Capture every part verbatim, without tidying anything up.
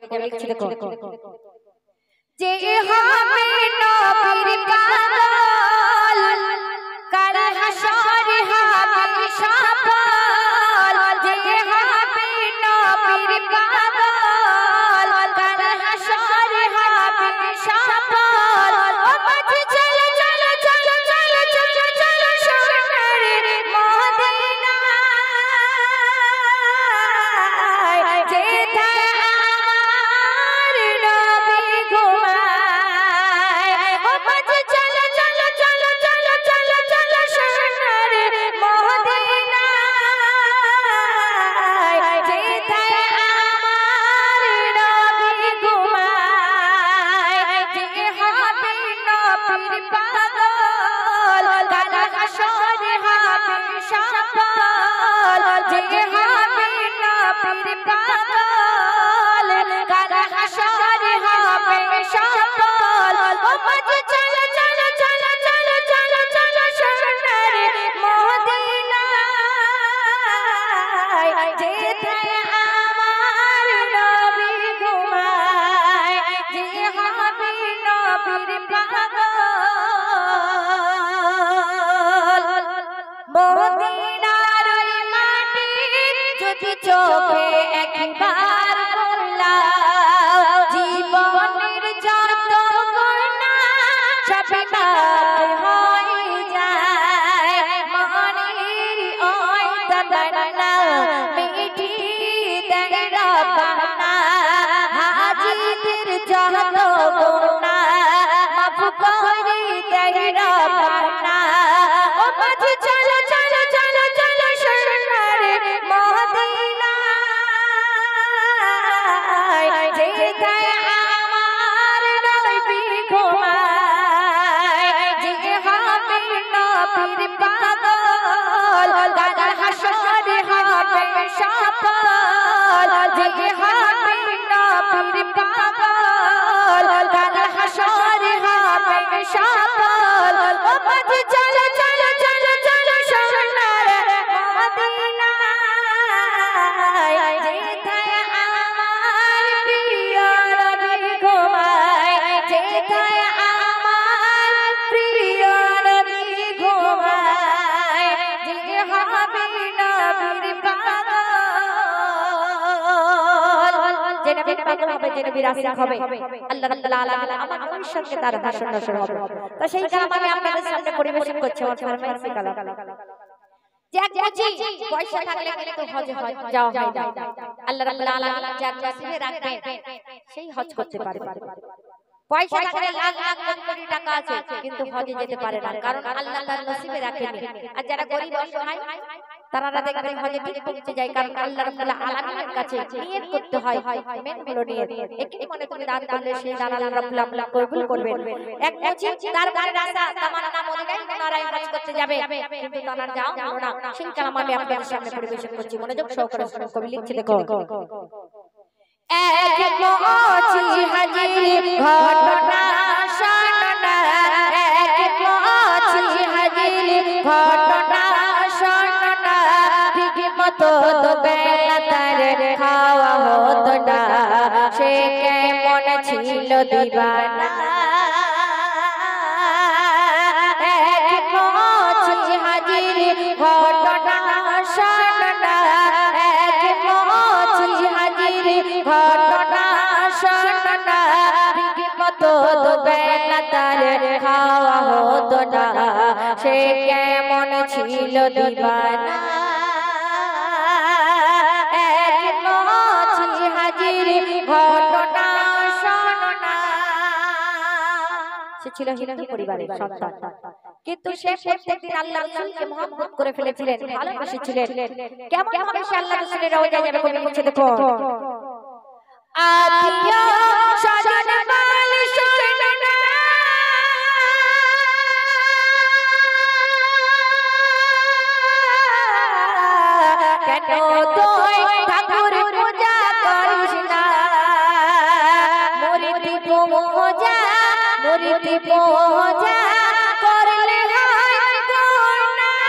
কবি লিখছে দেখো যে হবে নবীর পাগল কাল হাসরে হবে সফল যে হবে নবীর পাগল কাল হাসরে হবে সফল ও মাঝে চলো চলো চলো চলো চলো চলো সোনারে মদিনায় যেথায় আমার নবী ঘুমায় ও মাঝে চলো চলো চলো চলো চলো চলো সোনারে মদিনায় যেথায় আমার নবী ঘুমায় যে হবে নবীর পাগল কাল হাসরে হবে সফল যে হবে নবীর পাগল কাল হাসরে হবে সফল ও মাঝে চলো চলো চলো চলো চলো চলো সোনারে মদিনায় যেথায় আমার নবী ঘুমায় যে হবে নবীর পাগল মদিনার ওই মাটি যদি চোখে একবার পড়লাম জীবনের যত গুনাহ সব মাফ হয়ে যায় মনের ওই তামান্না মিটি দেয় রব্বানা হাজিদের যত গুনাহ মাফ করে দেয় রব্বানা ও মাঝে চলো চলো চলো চলো সোনারে মদিনায় যেথায় আমার নবী ঘুমায় যে হবে নবীর পাগল কাল হাসরে হবে সফল যে হবে নবীর পাগল কাল হাসরে হবে সফল ও মাঝে চলো চলো চলো চলো সোনারে মদিনায় যেথায় আমার প্রিয় নবী ঘুমায় যেথায় আমার প্রিয় নবী ঘুমায় যে হবে নবীর পাগল যে নবীর পাগল হবে যে নবীর আশিক হবে আল্লাহ রাব্বুল আলামিন আমার নবীর সঙ্গে তার হাসর নাসর হবে তো সেই কালাম আমি আপনাদের সামনে পরিবেশন করছি আমার ফরমাইশি কালাম যে এক বুঝি পয়সা থাকলে কিন্তু হজ যাওয়া হয় না আল্লাহ রাব্বুল আলামিন যার নসিবে রাখবেন সেই হজ করতে পারে পয়সা থাকলে লাখ লাখ কোটি কোটি টাকা আছে কিন্তু হজে যেতে পারে না কারণ আল্লাহ তার নসিবে রাখেনি আর যারা গরিব অসহায় তারা দেখবেন হজে ঠিক পৌঁছে যায় কারণ আল্লাহ রাব্বুল আলামিনের কাছে নিয়ত করতে হয় মেন হলো নিয়ত একই মনে তুমি দান করলে সেই দান আল্লাহ রাব্বুল আলামিন কবুল করবেন এক মুচি তার গানে রাস্তা তামান্না মদিনায় মুনারায় হজ করতে যাবে কিন্তু তার যাও হলো না সেই কালাম আমি আপনাদের সামনে পরিবেশন করছি মনোযোগ সহকারে শুনুন কবি লিখছে দেখো এক মুচি হাজির ঘটনা শোনা এক মুচি হাজির ঘটনা শোনা ঠিক মতো তো বেলা তার খাওয়া হতো না সে কেমন ছিল দিবানা এক মুচি হাজির ঘটনা শোনা এক মুচি হাজির ঘটনা শোনা ঠিক মতো তো বেলা তার খাওয়া হতো না সে কেমন ছিল দিবানা এক মুচি হাজির ঘটনা শোনা সে ছিল হিন্দু পরিবারের সন্তান কিন্তু সে প্রত্যেকদিন আল্লাহ রাসূলকে মহব্বত করে ফেলেছিলেন ভালোবেসেছিলেন কেমন ভাবে সে আল্লাহ রাসূলের রওজায় যাবে কবি লিখছে দেখো আতিয়া সাজন বাল সোনা কেন তুই ঠাকুর পূজা করিস না মূর্তি পূজা মূর্তি পূজা করলে হয় গুনাহ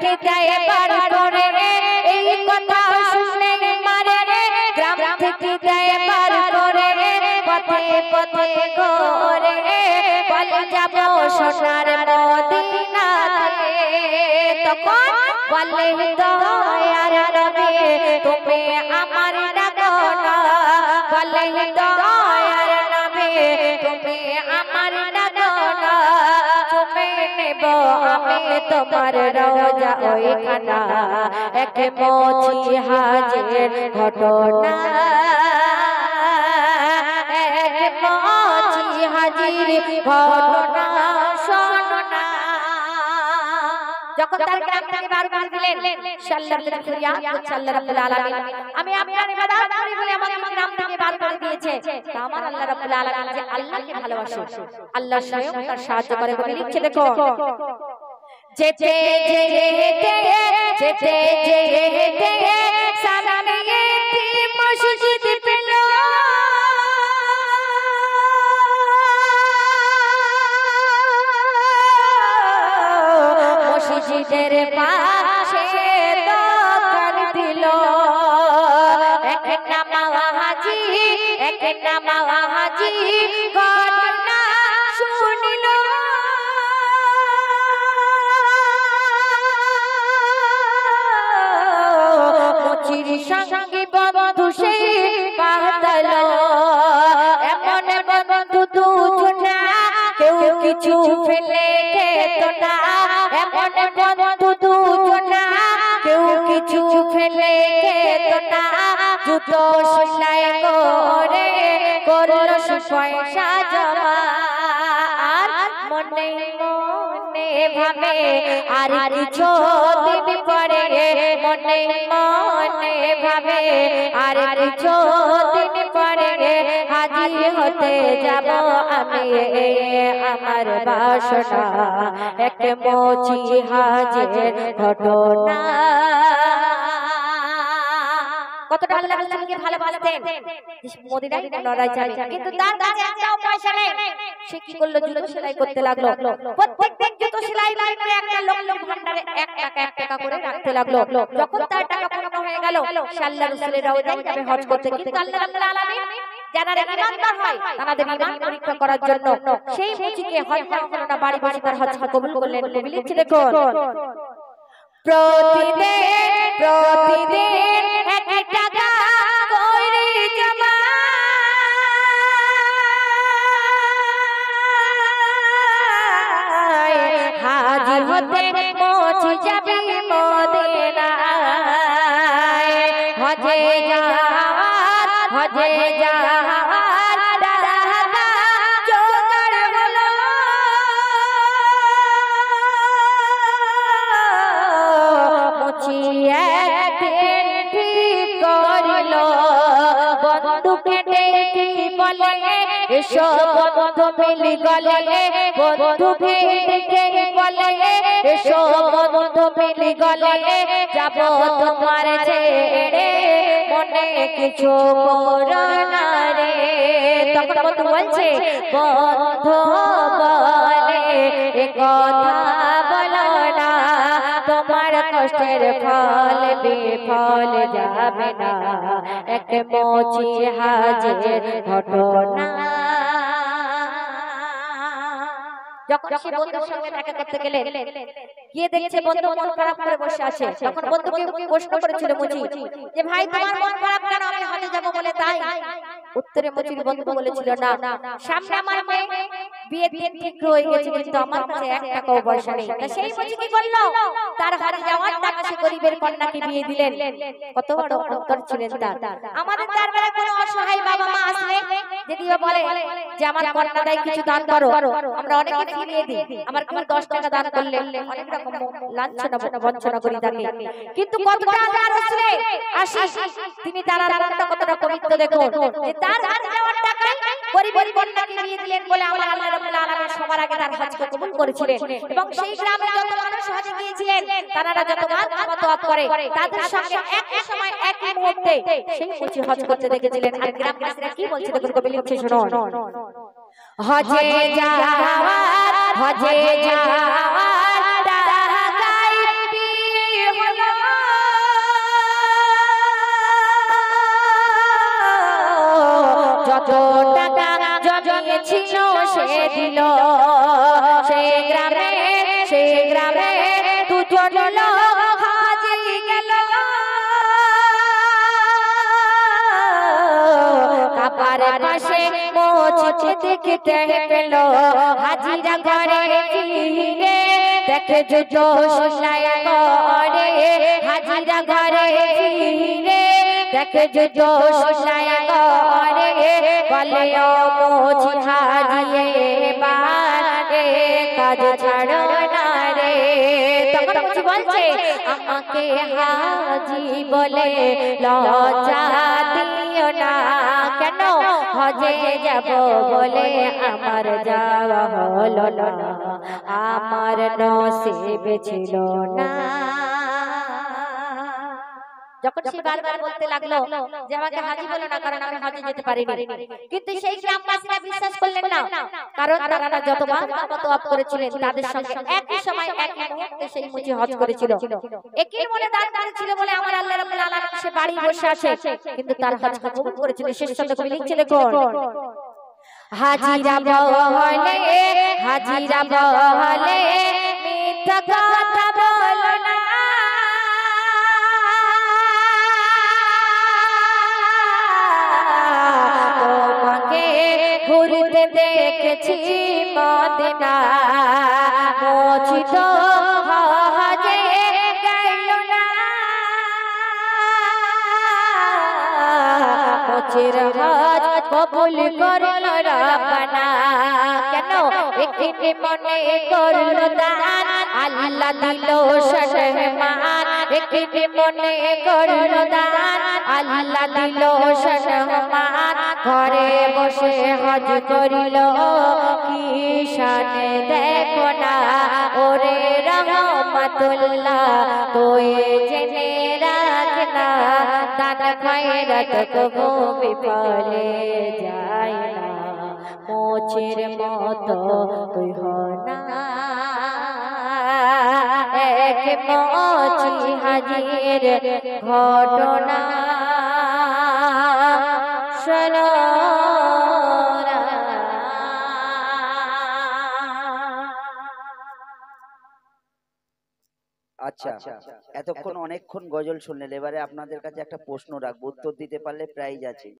থেকে দেয় বার করে এই কথা শুনে মারে গ্রাম থেকে দেয় বার করে পথে পথে ঘরে বলে যাব সোনার মদিনাতে তখন বলে দয়ার নবী তুমি আমার ডাকো না বলে দয়ার নবী তুমি আমার ডাকো না চুমে নেব আমি তোমার রওজা ওইখানা এক মোচি হাজির ঘটনা এক মোচি হাজির ঘটনা শোনা যখন তার গ্রাম থেকে বার করে দিলেন সাল্লাল্লাহু আলাইহি ওয়াসাল্লাম রাব্বুল আলামিন আমি আপনার ইবাদত করি বলে আমাকে গ্রাম থেকে বার করে দিয়েছে তা আমার আল্লাহ রাব্বুল আলামিন যে আল্লাহকে ভালোবাসে আল্লাহ স্বয়ং তার সাহায্য করে বলে লিখছে দেখো যেতে যেতে যেতে যেতে সামনে একটি মসজিদ পেল মসজিদের পাশে দোকান দিল এক নামা হাজি এক নামা হাজি ঘটনা শুনিল মুচির সঙ্গে বন্ধু সেই পাতাল এমন বন্ধু দুজনা কেউ কিছু ফেলে খেত না এমন বন্ধু দুজনা কেউ কিছু ফেলে খেত না জুতো সেলাই করে করলো পয়সা জমা আর মনে মনে ভাবে আর কিছু দিন পরে মনে মনে ভাবে আর কিছু দিন পরে হাজির হতে যাব আমি আমার বাসনা এক মোচি হাজির ঘটনা কতটা আল্লাহ রাসূলকে ভালোবাসতেন মদিনায় লড়াই যাবে কিন্তু তার কাছে একটাও পয়সা নেই সে কি করলো জুতো সেলাই করতে লাগলো প্রত্যেকদিন জুতো সেলাই করে একটা লোক লোক ভান্ডারে এক টাকা এক টাকা করে রাখতে লাগলো যখন তার টাকা পূর্ণ হয়ে গেল আল্লাহ রাসূলের রওজায় যাবে হজ করতে কিন্তু আল্লাহ রাব্বুল আলামিন যারা ইমানদার হয় তাদের ঈমান পরীক্ষা করার জন্য সেই মুচিকে হজ করার না বাড়ি বাড়ি তার হজ কবুল করলেন নবী লিখছে দেখো প্রতিদিন প্রতিদিন এক টাকা করে জমা হাজির হতে পৌঁছে যাবে মদিনায় হজে যাওয়ার হজে যাওয়ার রাস্তা জোগাড় হলো মুচিয়ে একদিন ঠিক করিল বন্ধুকে ডেকে বলে এসো বন্ধু মিলি গলে বন্ধুকে ডেকে বলে এসো বন্ধু মিলি গলে যাব তোমার ছেড়ে মনে কিছু করো না রে তখন বন্ধু বলছে বন্ধু বলে এ কথা বলো না তোমার কষ্টের ফল বিফল যাবে না এক মোচি হাজির ঘটনা যখন সে বন্ধুর সঙ্গে দেখা করতে গেলেন গিয়ে দেখছে বন্ধু মন খারাপ করে বসে আছে তখন বন্ধুকে প্রশ্ন করেছিল মুচি যে ভাই তোমার মন খারাপ কেন আমি হজে যাব বলে তাই উত্তরে মুচির বন্ধু বলেছিল না সামনে আমার মেয়ে বিয়ে দিন ঠিক হয়ে গেছে কিন্তু আমার কাছে এক টাকাও পয়সা নেই তা সেই মুচি কি করলো তার হজে যাওয়ার টাকা সে গরিবের কন্যাকে দিয়ে দিলেন কত বড় অন্তর ছিলেন তার আমাদের দরবারে কোনো অসহায় বাবা মা আসলে যদি বলে যে আমার কন্যাদাই কিছু দান করো আমরা অনেকে ফিরিয়ে দিই আমার কেউ দশ টাকা দান করলে অনেক রকম লাঞ্ছনা বঞ্চনা করি থাকে কিন্তু কতটা আল্লাহ রাসূল আসি তিনি তার মনটা কতটা পবিত্র দেখুন যে তার হাতে যাওয়ার টাকা গরিবের কন্যাকে দিয়ে দিলেন বলে আমার আল্লাহ রাব্বুল আলামিন সবার আগে তার হজ কবুল করেছিলেন এবং সেই গ্রামে যত মানুষ হজে গিয়েছিলেন তারা যতবার কাবা তওয়াফ করে তাদের সঙ্গে একই সময় একই মুহূর্তে সেই মুচি হজ করতে দেখেছিলেন আর গ্রামবাসীরা কি বলছে দেখুন কবি লিখছে শুনুন হজে যাওয়ার হজে যাওয়ার টাকাই দিয়ে যত টাকা জমিয়েছিল সে দিল সে গ্রামে সে গ্রামে দুজন লোক হাজি গেল কাবার পাশে মসজিদ দেখতে পেল হাজিরা ঘরে ফিরে দেখে যুদ্ধ শুনায় করে হাজিরা ঘরে ফিরে দেখে যুদ্ধ শুনায় করে বলে ও মোচি হাজিয়ে বারে কাজ ছাড়ো না রে তখন মোচি বলছে আমাকে হাজি বলে লজ্জা দিও না কেন হজে যাব বলে আমার যাওয়া হলো না আমার নসিবে ছিল না যখন সে বারবার বলতে লাগলো যে আমাকে হাজি বলো না কারণ আমি হজে যেতে পারিনি কিন্তু সেই গ্রামবাসীরা বিশ্বাস করলেন না কারণ তারা যতবার তওয়াফ করেছিলেন তাদের সঙ্গে একই সময় একই মুহূর্তে সেই মুচি হজ করেছিল একই মনে দান করেছিল বলে আমার আল্লাহ রাব্বুল আলামিন সে বাড়ি বসে আছে কিন্তু তার হজ কবুল করেছিল শেষ শব্দ কবি লিখছিলেন কোন হাজিরা বলে হাজিরা বলে মিথ্যা কথা বলো না ঘুরতে দেখেছি মদিনা মোচি তো হজে গেল না মোচির হজ কবুল করল রব্বানা কেন একটি মনে করল দান আল্লাহ দিল সম্মান একটি মনে করল দান আল্লাহ দিল সম্মান ঘরে বসে হজ করিল কি শানে দেখো না ওরে রহমাতুল্লাহ তুই জেনে রাখ না দান খয়রাত কবু বিফলে যায় না মোচের মতো তুই হনা এক মোচি হাজির ঘটনা শোনো আচ্ছা এতক্ষণ অনেকক্ষণ গজল শুনলেন এবারে আপনাদের কাছে একটা প্রশ্ন রাখবো উত্তর দিতে পারলে প্রাইজ আছে